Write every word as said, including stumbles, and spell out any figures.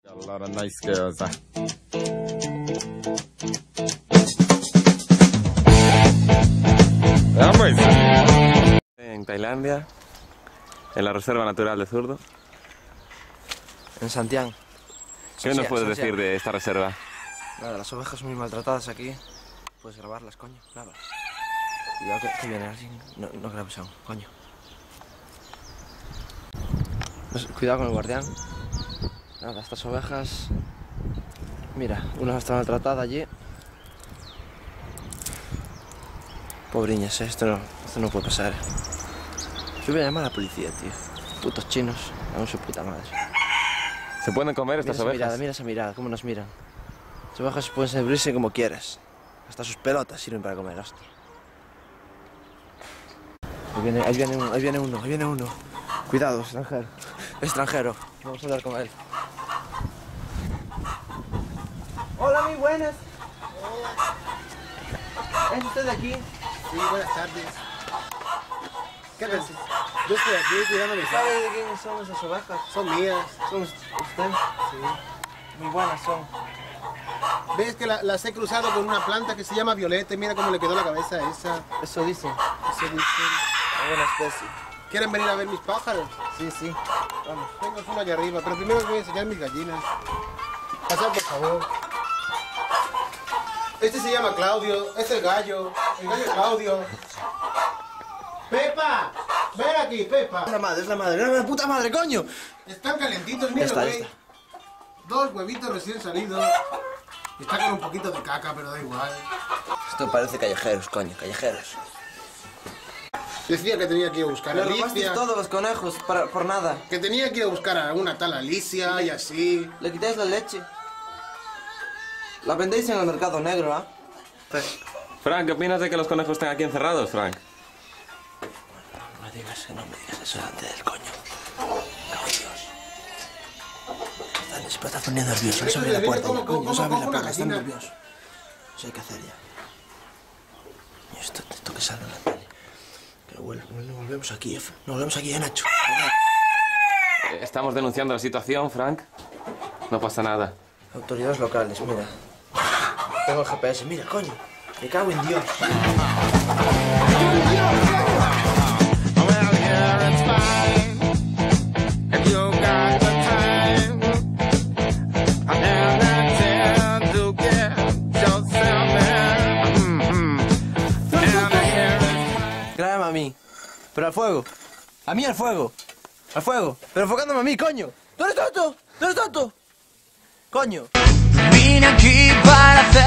A lot of nice girls, huh? En Tailandia, en la Reserva Natural de Zurdo. En Santiago. ¿Qué nos puedes decir de esta reserva? Nada, las ovejas muy maltratadas aquí. Puedes grabarlas, coño, graba. Cuidado que, que viene alguien. No, no grabes aún, coño. Pues, cuidado con el guardián. Nada, estas ovejas... Mira, una está maltratada allí. Pobriñas, ¿eh? esto, no, esto no puede pasar. Yo voy a llamar a la policía, tío. Putos chinos, aún su puta madre. ¿Se pueden comer estas Mira esa ovejas? mirada, mira esa mirada, cómo nos miran. Las ovejas pueden servirse como quieras. Hasta sus pelotas sirven para comer, hostia. Ahí viene, ahí viene uno, ahí viene uno, ahí viene uno. Cuidado, extranjero. Extranjero. Vamos a hablar con él. Hola, muy buenas. ¿Es usted de aquí? Sí, buenas tardes. ¿Qué haces? Yo estoy aquí cuidando mis ¿Sabe aves. de quién son esas ovejas? Son mías. ¿Son usted? Sí. Muy buenas son. ¿Ves que la- las he cruzado con una planta que se llama violeta y mira cómo le quedó la cabeza a esa? Eso dicen. Eso dice. Una buena especie. ¿Quieren venir a ver mis pájaros? Sí, sí. Vamos, tengo uno allá arriba, pero primero os voy a enseñar mis gallinas. Pasad, por favor. Este se llama Claudio, es el gallo, el gallo Claudio. ¡Pepa! ¡Ven aquí, Pepa! Es la madre, es la madre, es la puta madre, coño. Están calentitos, Ya mira, está, ya güey. está. Dos huevitos recién salidos. Está con un poquito de caca, pero da igual. Esto parece callejeros, coño, callejeros. Decía que tenía que ir a buscar a Le robasteis Alicia. todos los conejos para, por nada. Que tenía que ir a buscar a una tal Alicia y así. Le quitáis la leche. La vendéis en el mercado negro, ¿ah? Frank, ¿qué opinas de que los conejos estén aquí encerrados, Frank? No me digas que no me digas eso delante del coño. No, Dios. Está, se está poniendo nervioso. No se abre la puerta ya, coño. No se abre la puerta, está nervioso. Eso hay que hacer ya. Y esto, esto que sale en la tele. Que no vuel- no volvemos aquí, F. No volvemos aquí, ¿eh, Nacho? Eh, Estamos denunciando la situación, Frank. No pasa nada. Autoridades locales, mira. Tengo el G P S, mira, coño. Me cago en Dios. Grábame a mí. Pero al fuego. A mí al fuego. Al fuego. Pero enfocándome a mí, coño. ¿Tú eres tonto? ¿Tú eres tonto? Coño. Vine aquí para hacer